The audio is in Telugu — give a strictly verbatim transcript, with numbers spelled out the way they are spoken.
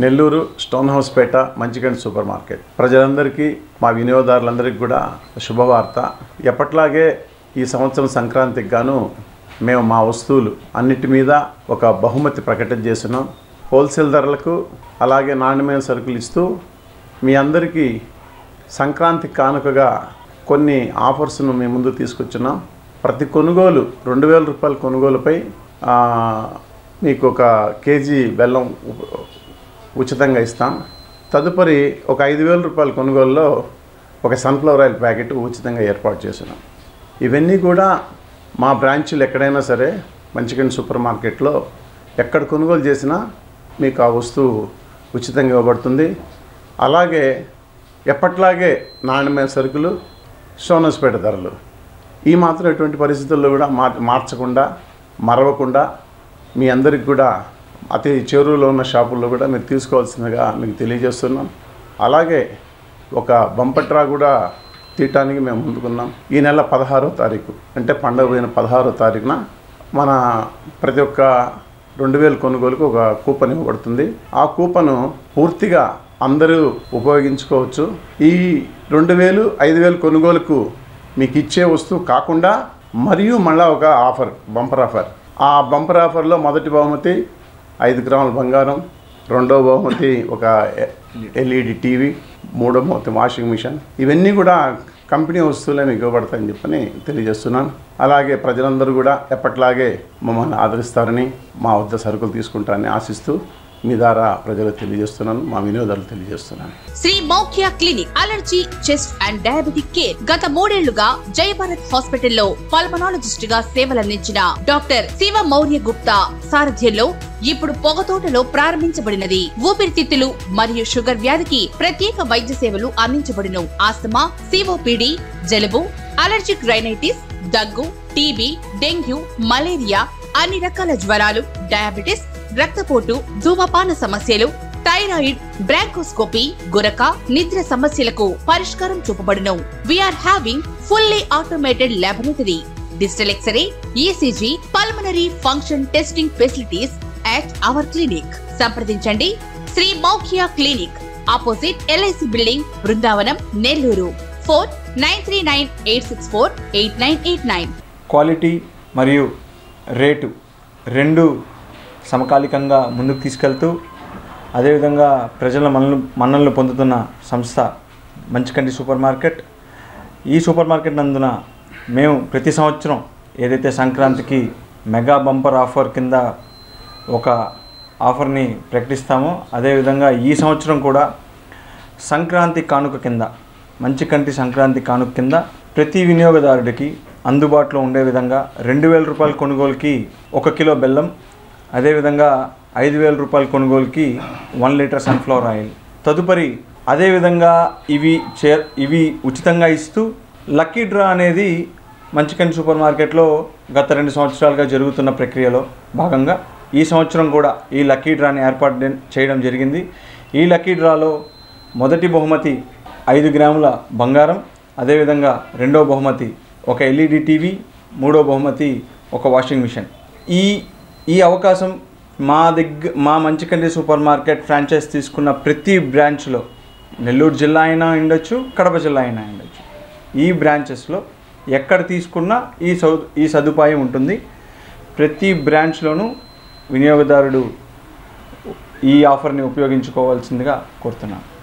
Nellore stone house Peta Manchikanti super market ప్రజలందరికీ మా వినియోగదారులందరికీ కూడా శుభవార్త. ఎప్పట్లాగే ఈ సంవత్సరం సంక్రాంతికి గాను మేము మా వస్తువులు అన్నిటి మీద ఒక బహుమతి ప్రకటన చేస్తున్నాం. హోల్సేల్ ధరలకు అలాగే నాణ్యమైన సరుకులు ఇస్తూ మీ అందరికీ సంక్రాంతి కానుకగా కొన్ని ఆఫర్స్ను మీ ముందు తీసుకొచ్చున్నాం. ప్రతి కొనుగోలు రెండు వేల రూపాయల కొనుగోలుపై మీకు ఒక కేజీ బెల్లం ఉచితంగా ఇస్తాం. తదుపరి ఒక ఐదు వేల రూపాయల కొనుగోలులో ఒక సన్ఫ్లవర్ ఆయిల్ ప్యాకెట్ ఉచితంగా ఏర్పాటు చేస్తున్నాం. ఇవన్నీ కూడా మా బ్రాంచ్లు ఎక్కడైనా సరే మంచికంటి సూపర్ మార్కెట్లో ఎక్కడ కొనుగోలు చేసినా మీకు ఆ వస్తువు ఉచితంగా ఇవ్వబడుతుంది. అలాగే ఎప్పట్లాగే నాణ్యమైన సరుకులు, సోనస్పేట ధరలు ఈ మాత్రం ఎటువంటి పరిస్థితుల్లో కూడా మార్చకుండా మరవకుండా మీ అందరికి కూడా అతి చేరువలో ఉన్న షాపుల్లో కూడా మీరు తీసుకోవాల్సిందిగా మీకు తెలియజేస్తున్నాం. అలాగే ఒక బంపట్రా కూడా తీయటానికి మేము ముందుకున్నాం. ఈ నెల పదహారో తారీఖు అంటే పండుగ పోయిన పదహారో తారీఖున మన ప్రతి ఒక్క రెండు వేల కొనుగోలుకు ఒక కూపన్ ఇవ్వబడుతుంది. ఆ కూపను పూర్తిగా అందరూ ఉపయోగించుకోవచ్చు. ఈ రెండు వేలు ఐదు వేలు కొనుగోలుకు మీకు ఇచ్చే వస్తువు కాకుండా మరియు మళ్ళీ ఒక ఆఫర్, బంపర్ ఆఫర్. ఆ బంపర్ ఆఫర్లో మొదటి బహుమతి ఐదు గ్రాముల బంగారం, రెండో బహుమతి ఒక ఎల్ఈడి టీవీ, మూడో బహుమతి వాషింగ్ మిషన్. ఇవన్నీ కూడా కంపెనీ వస్తువులే మీకు ఇవ్వబడతాయని చెప్పని తెలియజేస్తున్నాను. అలాగే ప్రజలందరూ కూడా ఎప్పట్లాగే మమ్మల్ని ఆదరిస్తారని, మా వద్ద సరుకులు తీసుకుంటారని ఆశిస్తూ మీ ద్వారా ప్రజలకు తెలియజేస్తున్నాను, మా వినియోగదారులు తెలియజేస్తున్నాను. Shri Maukhya clinic allergy, chest and diabetic care గత మూడేళ్లుగా జయభారత్ హాస్పిటల్లో పల్మనాలజిస్ట్ గా సేవలందించిన డాక్టర్ శివ మౌర్య గుప్తా సారథ్యంలో ఇప్పుడు పొగతోటలో ప్రారంభించబడినది. ఊపిరితిత్తులు మరియు షుగర్ వ్యాధికి ప్రత్యేక వైద్య సేవలు అందించబడును. ఆస్తమా, సిఓపిడి, జలుబు, అలర్జిక్ రైనైటిస్, దగ్గు, టీబీ, డెంగ్యూ, మలేరియా, అన్ని రకాల జ్వరాలు, డయాబెటిస్, రక్తపోటు, ధూమపాన సమస్యలు, థైరాయిడ్, బ్రాంకోస్కోపీ, గురక, నిద్ర సమస్యలకు పరిష్కారం చూపబడును. We're having fully automated laboratory, digital x-ray, ECG, pulmonary function testing facilities at our clinic. సంప్రదించండి Shri Maukhya clinic, opposite LIC building, Brindavanam, Nellore. Phone nine three nine eight six four eight nine eight nine. Quality మరియు రేటు రెండు సమకాలికంగా ముందుకు తీసుకెళ్తూ అదేవిధంగా ప్రజల మన్నలు మన్ననలు పొందుతున్న సంస్థ మంచికంటి సూపర్ మార్కెట్. ఈ సూపర్ మార్కెట్ నందున మేము ప్రతి సంవత్సరం ఏదైతే సంక్రాంతికి మెగా బంపర్ ఆఫర్ కింద ఒక ఆఫర్ని ప్రకటిస్తామో అదేవిధంగా ఈ సంవత్సరం కూడా సంక్రాంతి కానుక కింద, మంచికంటి సంక్రాంతి కానుక కింద ప్రతి వినియోగదారుడికి అందుబాటులో ఉండే విధంగా రెండు వేల రూపాయల కొనుగోలుకి ఒక కిలో బెల్లం, అదేవిధంగా ఐదు వేల రూపాయల కొనుగోలుకి వన్ లీటర్ సన్ఫ్లవర్ ఆయిల్. తదుపరి అదేవిధంగా ఇవి చే ఇవి ఉచితంగా ఇస్తూ లక్కీ డ్రా అనేది మంచికంటి సూపర్ మార్కెట్లో గత రెండు సంవత్సరాలుగా జరుగుతున్న ప్రక్రియలో భాగంగా ఈ సంవత్సరం కూడా ఈ లక్కీ డ్రాని ఏర్పాటు చేయడం జరిగింది. ఈ లక్కీ డ్రాలో మొదటి బహుమతి ఐదు గ్రాముల బంగారం, అదేవిధంగా రెండో బహుమతి ఒక ఎల్ఈడి టీవీ, మూడో బహుమతి ఒక వాషింగ్ మిషన్. ఈ ఈ అవకాశం మా దగ్గర మా మంచికంటి సూపర్ మార్కెట్ ఫ్రాంచైజ్ తీసుకున్న ప్రతి బ్రాంచ్లో, నెల్లూరు జిల్లా అయినా ఉండొచ్చు, కడప జిల్లా అయినా ఉండొచ్చు, ఈ బ్రాంచెస్లో ఎక్కడ తీసుకున్నా ఈ సౌ ఈ సదుపాయం ఉంటుంది. ప్రతి బ్రాంచ్లోనూ వినియోగదారుడు ఈ ఆఫర్ని ఉపయోగించుకోవాల్సిందిగా కోరుతున్నాను.